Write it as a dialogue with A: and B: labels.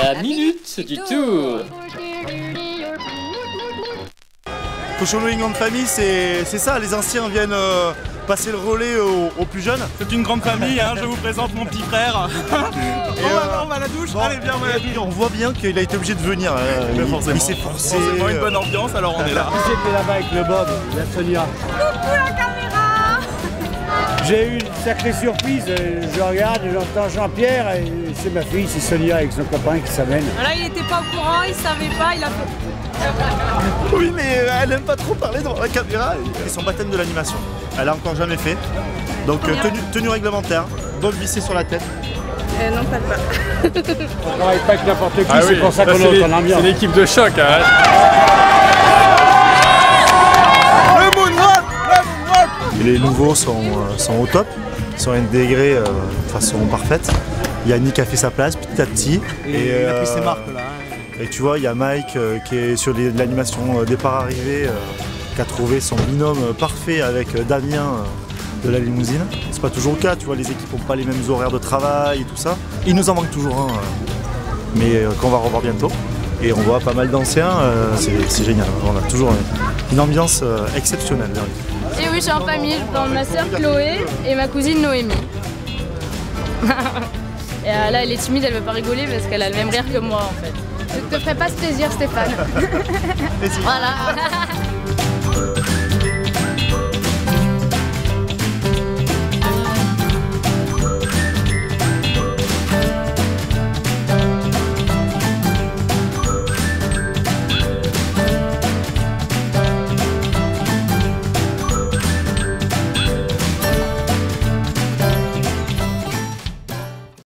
A: La minute du tour.
B: Cochonou Grande Famille, c'est ça, les anciens viennent passer le relais aux plus jeunes.
C: C'est une grande famille, hein, je vous présente mon petit frère. On va à la douche, allez viens, on va à la douche.
B: On voit bien qu'il a été obligé de venir. Il s'est forcé.
C: Forcément une bonne ambiance, alors on est là.
D: Qui c'était là-bas avec le Bob, la Sonia?
E: Coucou la caméra.
D: J'ai eu une sacrée surprise, je regarde et j'entends Jean-Pierre et c'est ma fille, c'est Sonia avec son copain qui s'amène.
E: Voilà, il était pas au courant, il savait pas, il a fait...
B: Oui, mais elle aime pas trop parler devant la caméra. C'est son baptême de l'animation. Elle a encore jamais fait. Donc tenue réglementaire, Bob vissé sur la tête.
E: Non, pas.
D: On travaille pas avec n'importe qui, c'est pour ça qu'on est en ambiance.
C: C'est l'équipe de choc, hein.
B: Les nouveaux sont au top, ils sont intégrés de façon parfaite. Yannick a fait sa place petit à petit. Et il a pris ses marques là. Et tu vois, il y a Mike qui est sur l'animation départ-arrivée, qui a trouvé son binôme parfait avec Damien de la limousine. C'est pas toujours le cas, tu vois, les équipes n'ont pas les mêmes horaires de travail et tout ça. Il nous en manque toujours un, mais qu'on va revoir bientôt. Et on voit pas mal d'anciens, c'est génial. On a toujours une ambiance exceptionnelle.
F: Et oui, je suis en famille, je prends ma soeur Chloé et ma cousine Noémie. Et là, elle est timide, elle veut pas rigoler parce qu'elle a le même rire que moi en fait.
E: Je te ferai pas ce plaisir, Stéphane.
F: Voilà.